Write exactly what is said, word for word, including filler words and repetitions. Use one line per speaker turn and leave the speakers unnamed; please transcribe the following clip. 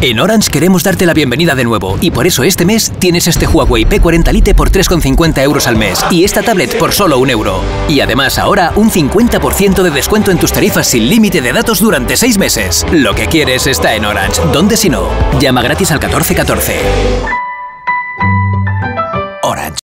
En Orange queremos darte la bienvenida de nuevo y por eso este mes tienes este Huawei P cuarenta Lite por tres con cincuenta euros al mes y esta tablet por solo un euro. Y además ahora un cincuenta por ciento de descuento en tus tarifas sin límite de datos durante seis meses. Lo que quieres está en Orange. ¿Dónde si no? Llama gratis al catorce catorce. Orange.